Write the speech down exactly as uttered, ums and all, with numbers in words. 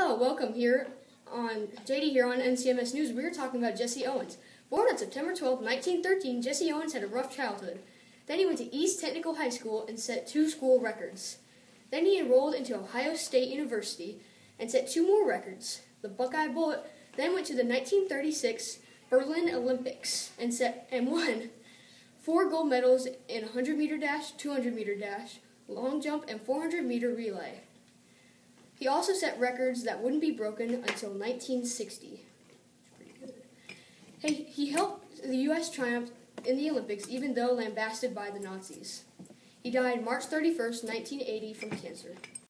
Hello, welcome here on J D here on N C M S News. We're talking about Jesse Owens. Born on September twelfth, nineteen thirteen, Jesse Owens had a rough childhood. Then he went to East Technical High School and set two school records. Then he enrolled into Ohio State University and set two more records. The Buckeye Bullet then went to the nineteen thirty-six Berlin Olympics and set and won four gold medals in one hundred meter dash, two hundred meter dash, long jump, and four hundred meter relay. He also set records that wouldn't be broken until nineteen sixty. Pretty good. Hey, he helped the U S triumph in the Olympics, even though lambasted by the Nazis. He died March thirty-first, nineteen eighty, from cancer.